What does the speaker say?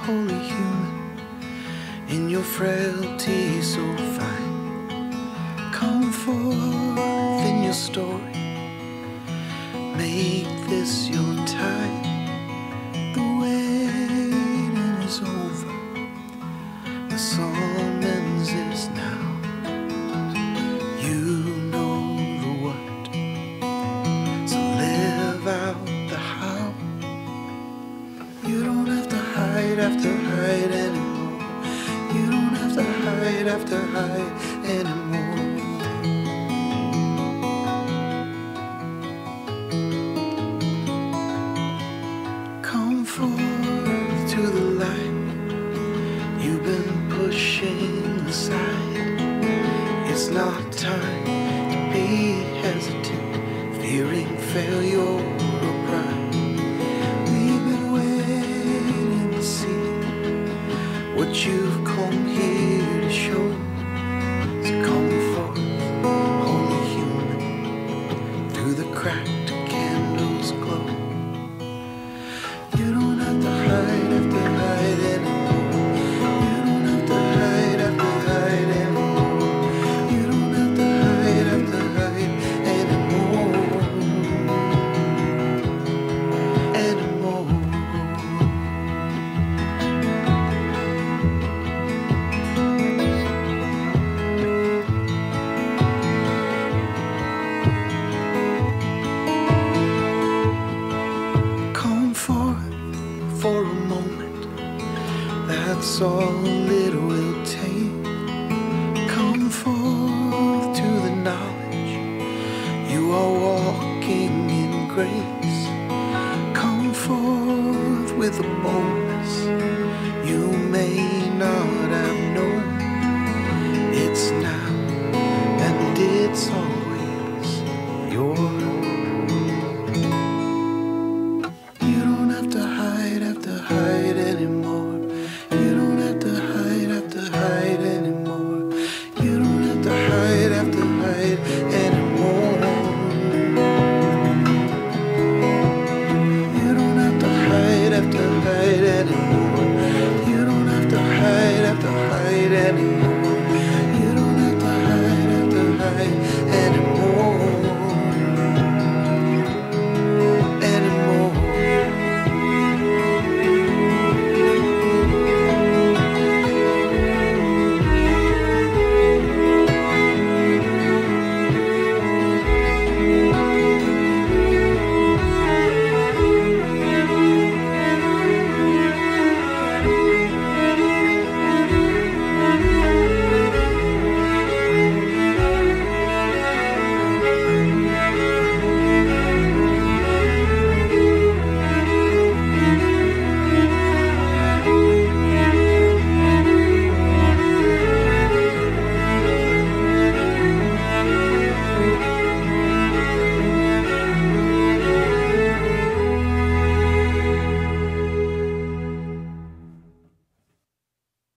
wholly human, in your frailty so fine. Come forth in your story, make this your time. The waiting is over, the summons is now. You know the what, so live out the how. You don't have to hide after hide anymore. You don't have to hide after hide anymore. Come forth to the light you've been pushing aside. It's not time to be hesitant, fearing failure or pride. We've been waiting to see what you've come here to show. So come forth, only human, through the cracked candles glow. You don't have to hide after hide anymore. You don't have to hide after hide anymore. You don't have to hide after hide anymore. Anymore. Come forth for a moment, that's all it will take. Come forth to the knowledge you are walking in grace. Come forth with a boldness you may not have known. It's now and it's always yours. You don't have to hide after hide anymore. You don't have to hide after hide anymore. You don't have to hide after hide anymore. You don't have to hide after hide anymore.